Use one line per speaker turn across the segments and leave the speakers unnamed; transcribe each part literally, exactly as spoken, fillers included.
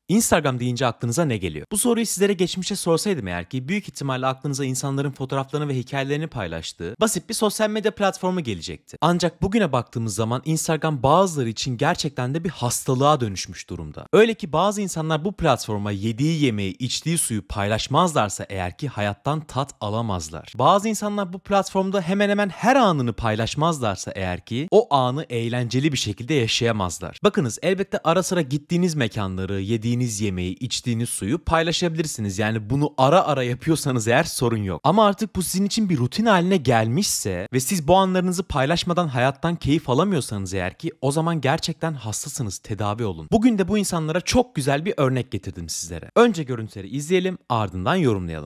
Instagram deyince aklınıza ne geliyor? Bu soruyu sizlere geçmişte sorsaydım eğer ki büyük ihtimalle aklınıza insanların fotoğraflarını ve hikayelerini paylaştığı basit bir sosyal medya platformu gelecekti. Ancak bugüne baktığımız zaman Instagram bazıları için gerçekten de bir hastalığa dönüşmüş durumda. Öyle ki bazı insanlar bu platforma yediği yemeği, içtiği suyu paylaşmazlarsa eğer ki hayattan tat alamazlar. Bazı insanlar bu platformda hemen hemen her anını paylaşmazlarsa eğer ki o anı eğlenceli bir şekilde yaşayamazlar. Bakınız, elbette ara sıra gittiğiniz mekanları, yediğiniz yemeği, içtiğiniz suyu paylaşabilirsiniz. Yani bunu ara ara yapıyorsanız eğer sorun yok. Ama artık bu sizin için bir rutin haline gelmişse ve siz bu anlarınızı paylaşmadan hayattan keyif alamıyorsanız eğer ki o zaman gerçekten hastasınız, tedavi olun. Bugün de bu insanlara çok güzel bir örnek getirdim sizlere. Önce görüntüleri izleyelim, ardından yorumlayalım.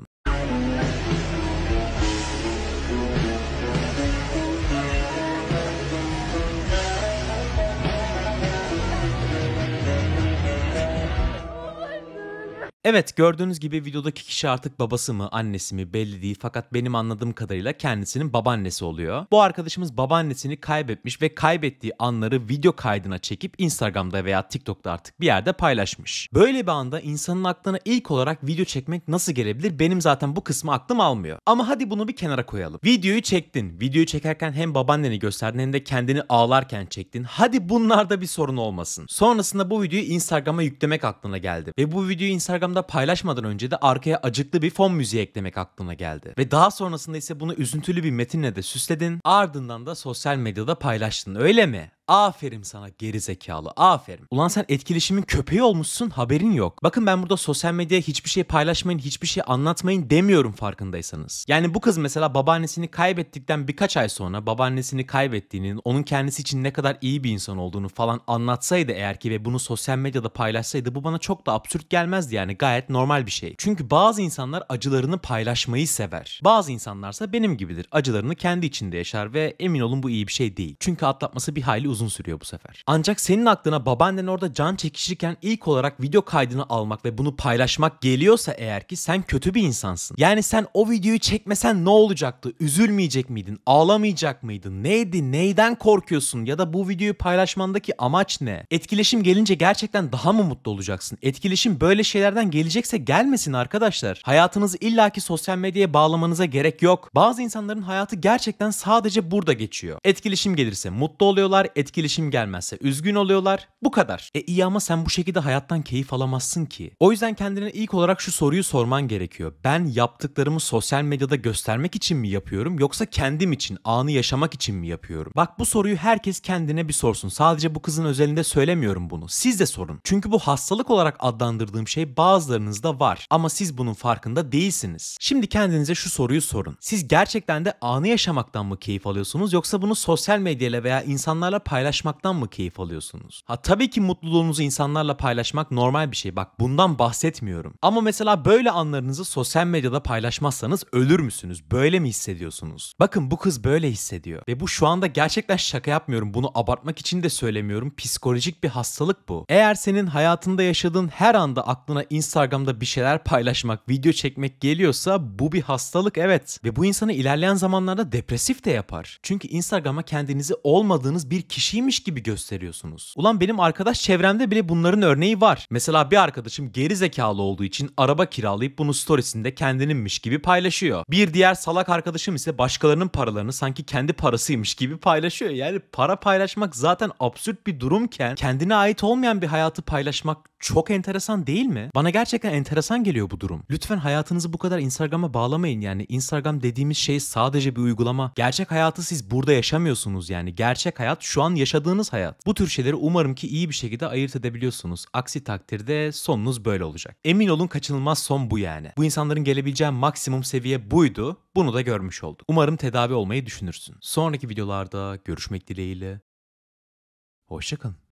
Evet, gördüğünüz gibi videodaki kişi artık babası mı, annesi mi belli değil, fakat benim anladığım kadarıyla kendisinin babaannesi oluyor. Bu arkadaşımız babaannesini kaybetmiş ve kaybettiği anları video kaydına çekip Instagram'da veya TikTok'ta artık bir yerde paylaşmış. Böyle bir anda insanın aklına ilk olarak video çekmek nasıl gelebilir? Benim zaten bu kısmı aklım almıyor. Ama hadi bunu bir kenara koyalım. Videoyu çektin. Videoyu çekerken hem babaanneni gösterdin hem de kendini ağlarken çektin. Hadi bunlarda bir sorun olmasın. Sonrasında bu videoyu Instagram'a yüklemek aklına geldi. Ve bu videoyu Instagram'da paylaşmadan önce de arkaya acıklı bir fon müziği eklemek aklına geldi. Ve daha sonrasında ise bunu üzüntülü bir metinle de süsledin. Ardından da sosyal medyada paylaştın, öyle mi? Aferin sana geri zekalı, aferin. Ulan sen etkileşimin köpeği olmuşsun, haberin yok. Bakın, ben burada sosyal medyaya hiçbir şey paylaşmayın, hiçbir şey anlatmayın demiyorum farkındaysanız. Yani bu kız mesela babaannesini kaybettikten birkaç ay sonra babaannesini kaybettiğini, onun kendisi için ne kadar iyi bir insan olduğunu falan anlatsaydı eğer ki ve bunu sosyal medyada paylaşsaydı bu bana çok da absürt gelmezdi, yani gayet normal bir şey. Çünkü bazı insanlar acılarını paylaşmayı sever. Bazı insanlarsa benim gibidir. Acılarını kendi içinde yaşar ve emin olun bu iyi bir şey değil. Çünkü atlatması bir hayli uzun uzun sürüyor bu sefer. Ancak senin aklına babaannen orada can çekişirken ilk olarak video kaydını almak ve bunu paylaşmak geliyorsa eğer ki sen kötü bir insansın. Yani sen o videoyu çekmesen ne olacaktı? Üzülmeyecek miydin? Ağlamayacak mıydın? Neydi? Neyden korkuyorsun? Ya da bu videoyu paylaşmandaki amaç ne? Etkileşim gelince gerçekten daha mı mutlu olacaksın? Etkileşim böyle şeylerden gelecekse gelmesin arkadaşlar. Hayatınızı illaki sosyal medyaya bağlamanıza gerek yok. Bazı insanların hayatı gerçekten sadece burada geçiyor. Etkileşim gelirse mutlu oluyorlar, etkileşim gelmezse üzgün oluyorlar. Bu kadar. E iyi ama sen bu şekilde hayattan keyif alamazsın ki. O yüzden kendine ilk olarak şu soruyu sorman gerekiyor. Ben yaptıklarımı sosyal medyada göstermek için mi yapıyorum yoksa kendim için, anı yaşamak için mi yapıyorum? Bak, bu soruyu herkes kendine bir sorsun. Sadece bu kızın özelinde söylemiyorum bunu. Siz de sorun. Çünkü bu hastalık olarak adlandırdığım şey bazılarınızda var. Ama siz bunun farkında değilsiniz. Şimdi kendinize şu soruyu sorun. Siz gerçekten de anı yaşamaktan mı keyif alıyorsunuz yoksa bunu sosyal medyayla veya insanlarla paylaşmaktan mı keyif alıyorsunuz? Ha, tabii ki mutluluğunuzu insanlarla paylaşmak normal bir şey. Bak, bundan bahsetmiyorum. Ama mesela böyle anlarınızı sosyal medyada paylaşmazsanız ölür müsünüz? Böyle mi hissediyorsunuz? Bakın, bu kız böyle hissediyor. Ve bu şu anda gerçekten şaka yapmıyorum. Bunu abartmak için de söylemiyorum. Psikolojik bir hastalık bu. Eğer senin hayatında yaşadığın her anda aklına Instagram'da bir şeyler paylaşmak, video çekmek geliyorsa bu bir hastalık, evet. Ve bu insanı ilerleyen zamanlarda depresif de yapar. Çünkü Instagram'a kendinizi olmadığınız bir kişiymiş gibi gösteriyorsunuz. Ulan benim arkadaş çevremde bile bunların örneği var. Mesela bir arkadaşım geri zekalı olduğu için araba kiralayıp bunu storiesinde kendininmiş gibi paylaşıyor. Bir diğer salak arkadaşım ise başkalarının paralarını sanki kendi parasıymış gibi paylaşıyor. Yani para paylaşmak zaten absürt bir durumken kendine ait olmayan bir hayatı paylaşmak çok enteresan değil mi? Bana gerçekten enteresan geliyor bu durum. Lütfen hayatınızı bu kadar Instagram'a bağlamayın. Yani Instagram dediğimiz şey sadece bir uygulama. Gerçek hayatı siz burada yaşamıyorsunuz yani. Gerçek hayat şu an yaşadığınız hayat. Bu tür şeyleri umarım ki iyi bir şekilde ayırt edebiliyorsunuz. Aksi takdirde sonunuz böyle olacak. Emin olun kaçınılmaz son bu yani. Bu insanların gelebileceği maksimum seviye buydu. Bunu da görmüş olduk. Umarım tedavi olmayı düşünürsün. Sonraki videolarda görüşmek dileğiyle. Hoşça kalın.